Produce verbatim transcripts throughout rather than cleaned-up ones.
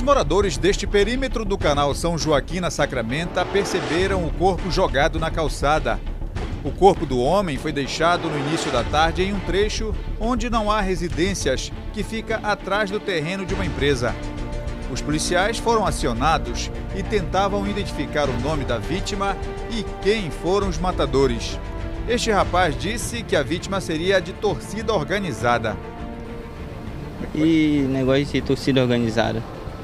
moradores deste perímetro do canal São Joaquim, na Sacramenta, perceberam o corpo jogado na calçada. O corpo do homem foi deixado no início da tarde em um trecho onde não há residências, que fica atrás do terreno de uma empresa. Os policiais foram acionados e tentavam identificar o nome da vítima e quem foram os matadores. Este rapaz disse que a vítima seria de torcida organizada. E negócio de torcida organizada.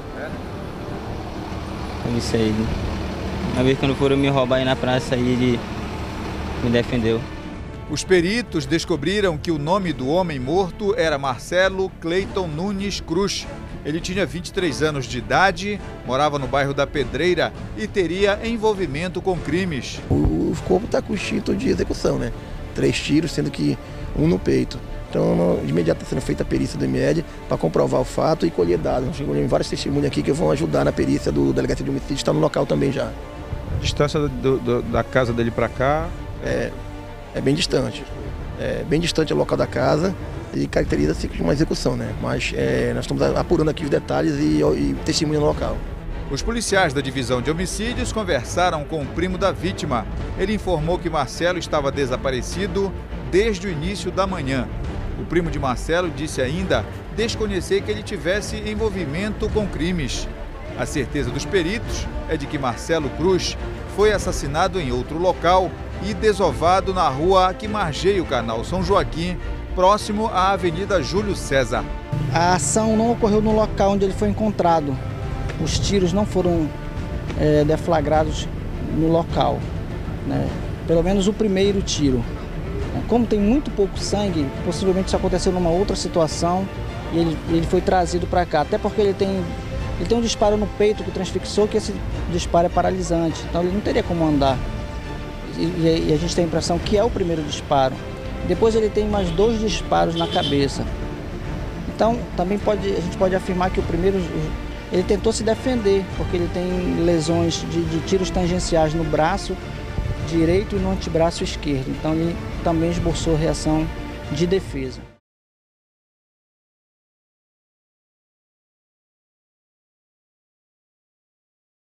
É? Isso aí. Uma vez quando foram me roubar aí na praça, aí ele me defendeu. Os peritos descobriram que o nome do homem morto era Marcelo Cleiton Nunes Cruz. Ele tinha vinte e três anos de idade, morava no bairro da Pedreira e teria envolvimento com crimes. O corpo está com instinto de execução, né? Três tiros, sendo que um no peito. Então, de imediato está sendo feita a perícia do I M E D para comprovar o fato e colher dados. Nós temos vários testemunhos aqui que vão ajudar na perícia do Delegacia de Homicídio, está no local também já. A distância do, do, da casa dele para cá? É, é bem distante. É bem distante o local da casa e caracteriza-se como uma execução, né? Mas é, nós estamos apurando aqui os detalhes e, e testemunha no local. Os policiais da divisão de homicídios conversaram com o primo da vítima. Ele informou que Marcelo estava desaparecido desde o início da manhã. O primo de Marcelo disse ainda desconhecer que ele tivesse envolvimento com crimes. A certeza dos peritos é de que Marcelo Cruz foi assassinado em outro local e desovado na rua que margeia o canal São Joaquim, próximo à Avenida Júlio César. A ação não ocorreu no local onde ele foi encontrado. Os tiros não foram é, deflagrados no local, né? Pelo menos o primeiro tiro. Como tem muito pouco sangue, possivelmente isso aconteceu numa outra situação e ele, ele foi trazido para cá. Até porque ele tem, ele tem um disparo no peito que transfixou, que esse disparo é paralisante. Então ele não teria como andar. E, e a gente tem a impressão que é o primeiro disparo. Depois ele tem mais dois disparos na cabeça. Então também pode, a gente pode afirmar que o primeiro... Ele tentou se defender, porque ele tem lesões de, de tiros tangenciais no braço direito e no antebraço esquerdo. Então ele também esboçou reação de defesa.